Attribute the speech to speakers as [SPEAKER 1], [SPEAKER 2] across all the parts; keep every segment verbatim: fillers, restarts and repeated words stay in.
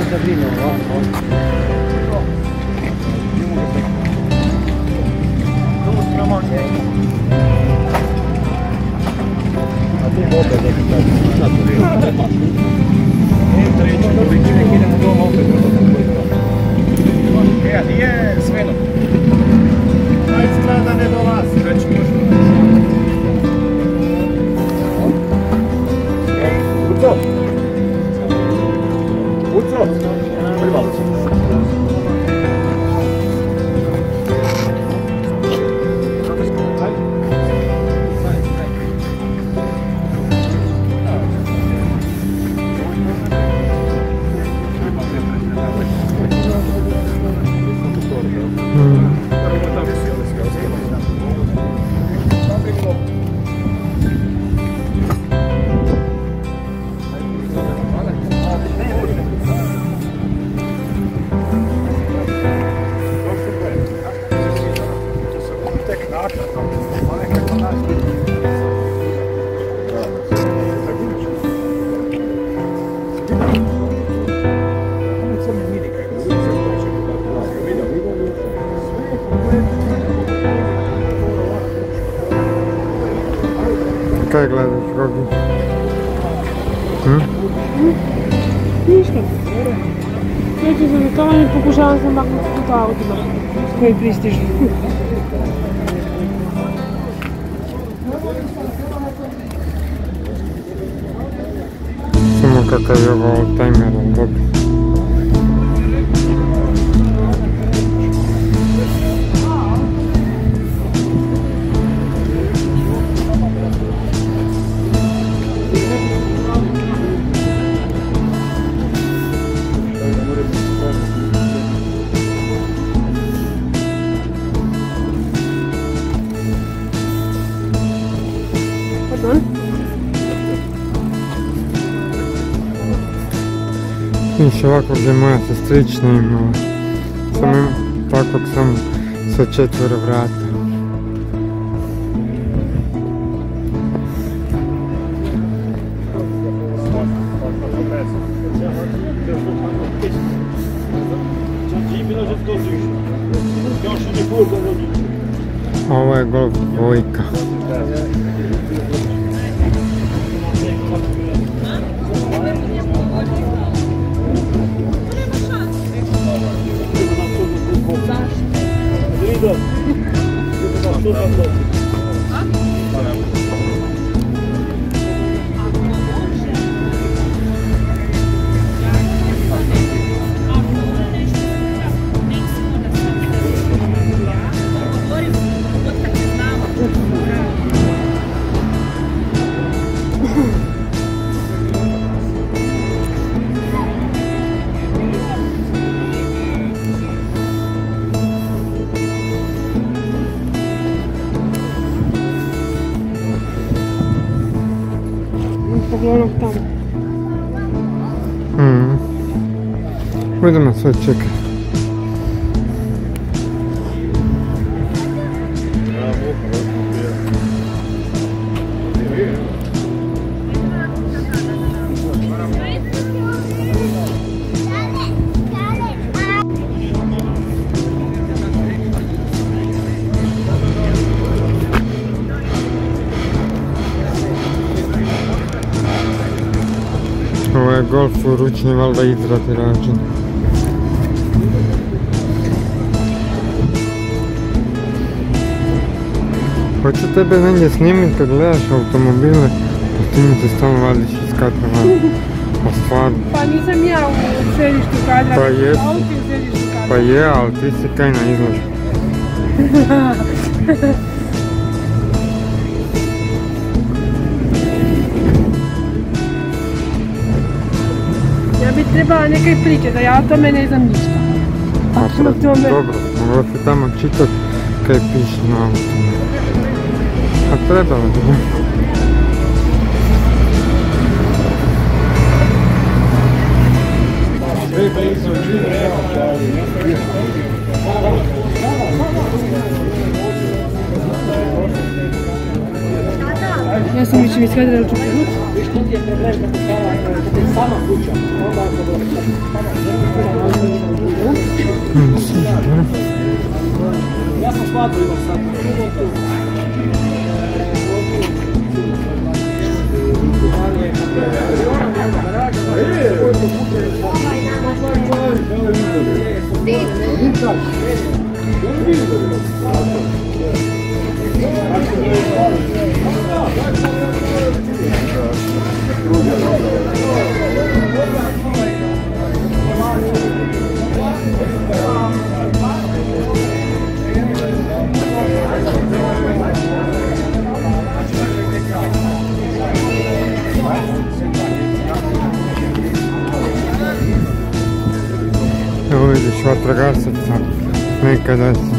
[SPEAKER 1] da vino ovako. Tu spremam je. A ti opet neki tako zatvorio. Entra i ćemo biti nek idemo doma opet. E, a nije Sveno? A izgleda da ne dolazi, već možda. Uco! Uco! Pribalo se.
[SPEAKER 2] Kaj gledaš, Rogi? Hm?
[SPEAKER 3] Ništa. Neću za gotovanje, pokušavam sam maknuti puta autima koji pristižu.
[SPEAKER 2] Samo kakav je ovo timer, dobro. Viš ovako gdje moja sestrična imala, sam im takvog sam sa četvero vrata. Ovo je Golf dvojka.
[SPEAKER 3] Onog tamo.
[SPEAKER 2] Hmm. Budemo sve čekati. Ovo je golf u ručni valjda izradi rađen. Hoću tebe negdje snimiti kad gledaš automobile, pa ti mi se stalno vadiš iz kadra van. Pa stvarno.
[SPEAKER 3] Pa nisam ja u središtu kadra,
[SPEAKER 2] Pa je,
[SPEAKER 3] auto u središtu kadra.
[SPEAKER 2] pa je, ali ti si kaj na izložbu.
[SPEAKER 3] Ja bi trebala nekaj priče, da ja o tome ne znam ništa.
[SPEAKER 2] Pa dobro, mogla se tamo čitat kaj piše na automu. A trebalo bi, da.
[SPEAKER 3] Ja sam više iskadila učinu.
[SPEAKER 1] Viš, tu ti je problem kad ti sama kuća, onda ako
[SPEAKER 2] Evo vidiš vatrogasaca, nekada se.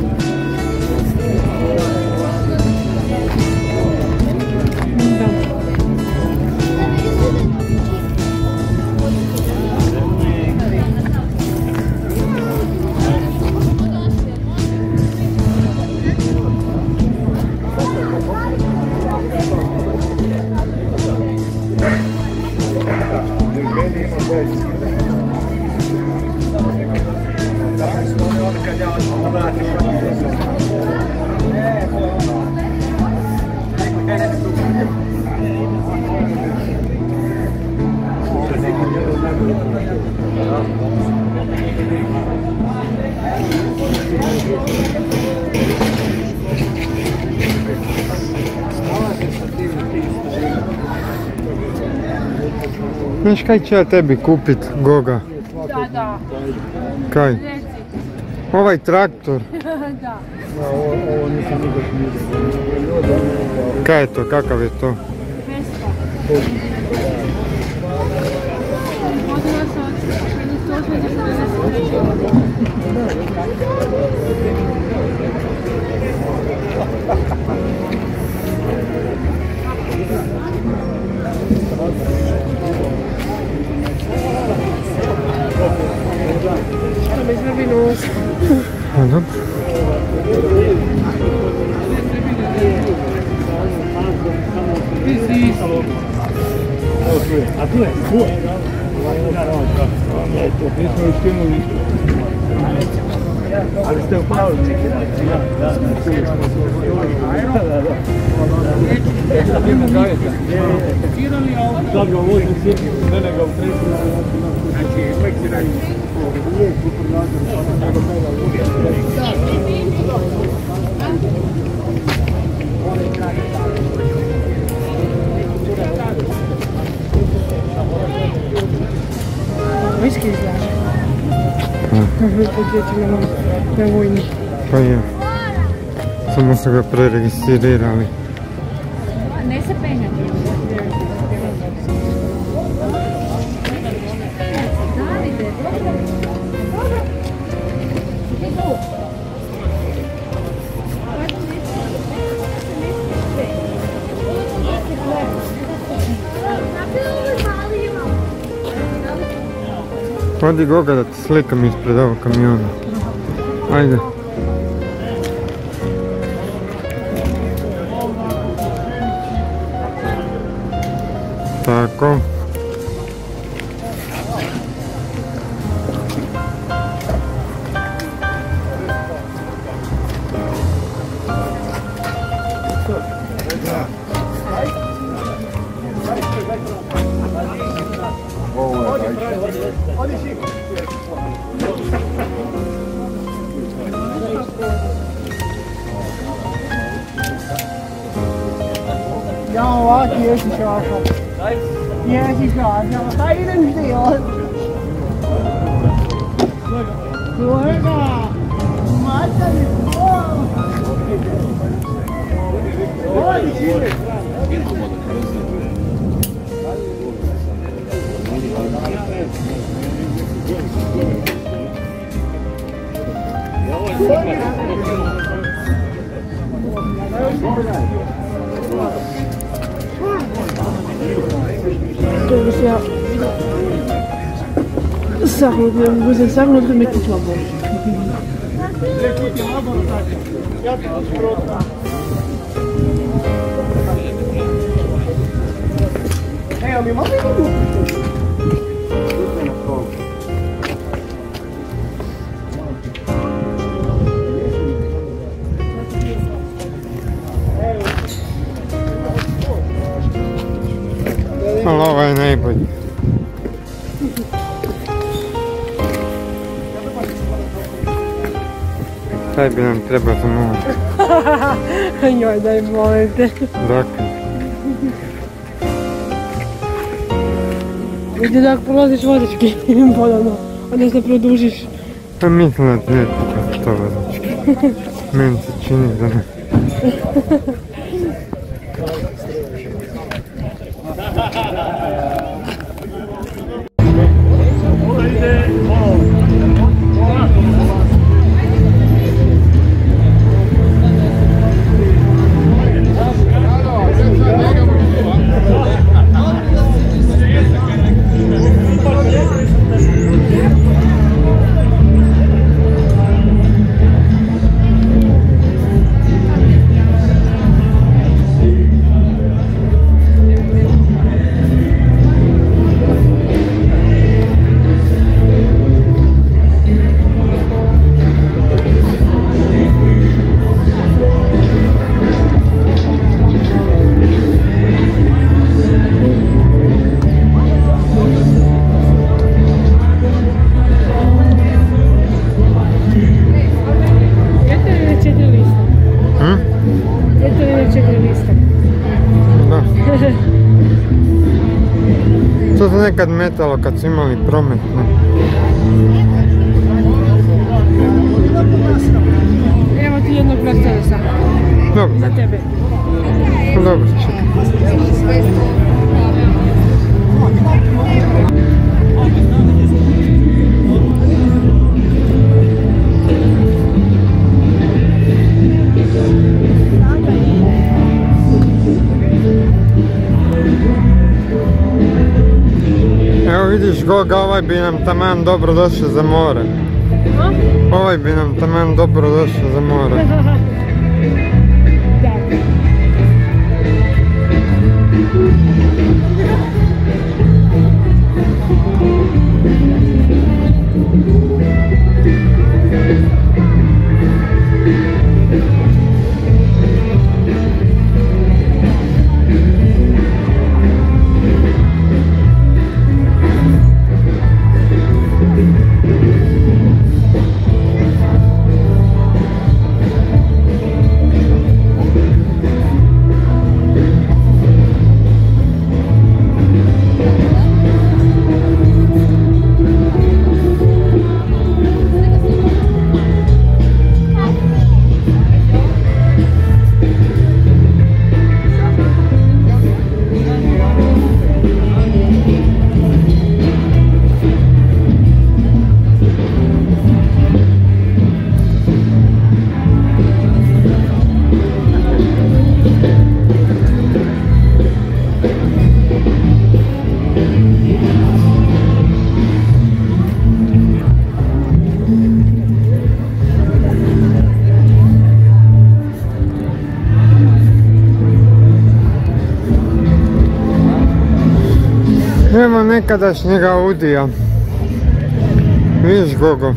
[SPEAKER 2] Znaš kaj će ja tebi kupit, Goga?
[SPEAKER 3] Da, da.
[SPEAKER 2] Kaj?
[SPEAKER 3] Reci.
[SPEAKER 2] Ovaj traktor.
[SPEAKER 3] Da.
[SPEAKER 1] Ovo nisam nikad vidio.
[SPEAKER 2] Kaj je to, kakav je to?
[SPEAKER 3] Vespa. Vodila se od
[SPEAKER 1] Da me izvrbi nos.
[SPEAKER 2] A dobro.
[SPEAKER 1] A tu je? Tu je. Nismo još krenuli ništa. Ali ste upravili čekirati. Da, da. Da, da. Ima gajeta. Sad ga vozim sjetiti, mene ga utreći. Znači, fleksirani. Uvijek supernator.
[SPEAKER 3] Viski izlaže. Kako je podjećeno na vojni.
[SPEAKER 2] Pa je. Samo su ga preregistrirali.
[SPEAKER 3] Ne se penjati.
[SPEAKER 2] Odi Goga da ti slikam ispred ovog kamiona. Ajde. Tako.
[SPEAKER 4] Ja, wat hier is die schakel. Hier is die schakel. Ja, wat ga je denn stil? Gorga! Mata me!
[SPEAKER 3] Dus ja, samo da uzem samo da me kućma boli.
[SPEAKER 4] Evo mi malo idu.
[SPEAKER 2] Taj bi nam trebao za more.
[SPEAKER 3] Joj, daj molim te.
[SPEAKER 2] Dakle.
[SPEAKER 3] Gdje da prolaziš vodički ponovno, odnosno produžiš.
[SPEAKER 2] Pa mislim da ti ne treba to vodički. Meni se čini da ne. To se nekad metalo kad su imali promet.
[SPEAKER 3] Evo ti jednog Mercedesa.
[SPEAKER 2] Dobro.
[SPEAKER 3] Za tebe.
[SPEAKER 2] Dobro, čekaj. Evo vidiš Goga, ovaj bi nam taman dobro došao za more. Ovaj bi nam taman dobro došao za more. Evo nekadašnjega Audija. Vidiš Gogo.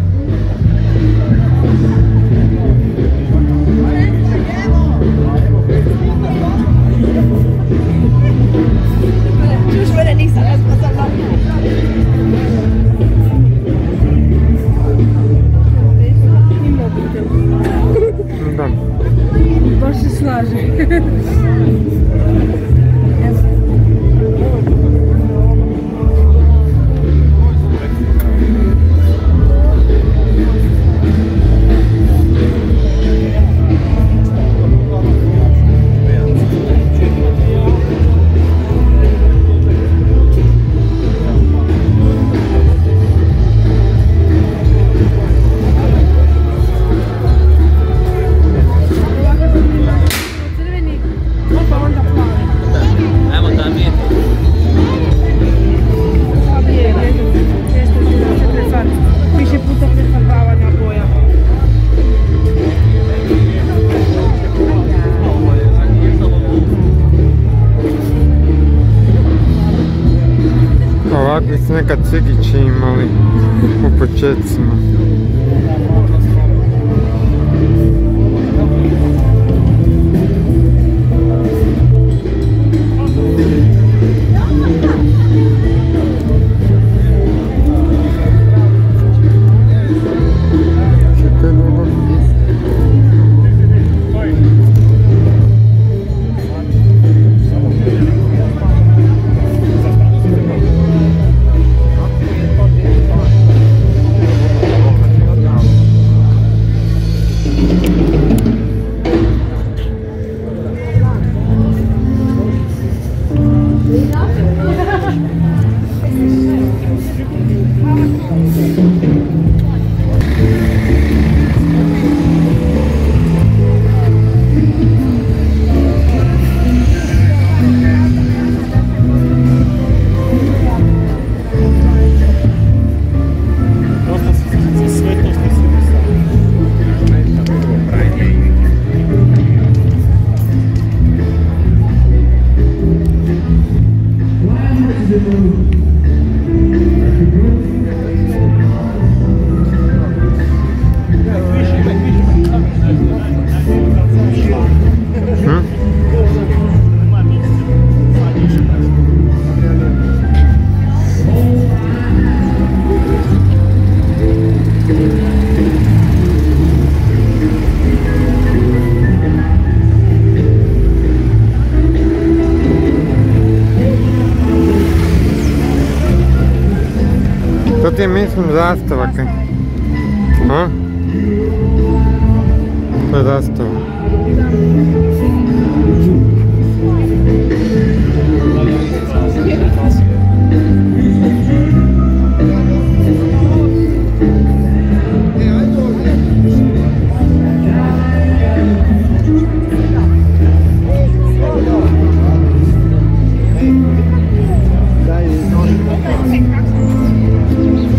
[SPEAKER 2] Da.
[SPEAKER 3] Baš se slaže.
[SPEAKER 2] Ovakvi su nekad cigići imali u početcima. Čekaj dobro. To ti je, mislim, zastava kaj? A? To je zastava.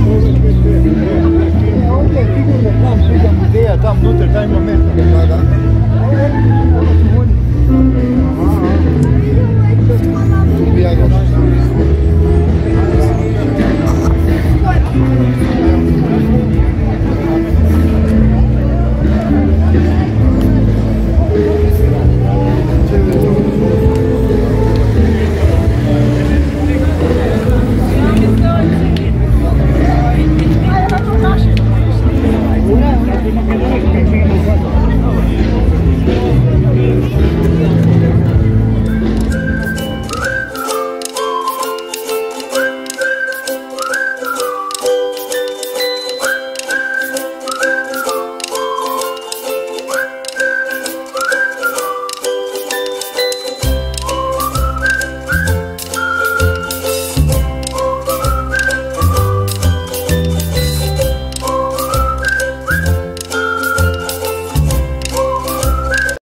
[SPEAKER 4] Tam unutra, taj moment. Da, da.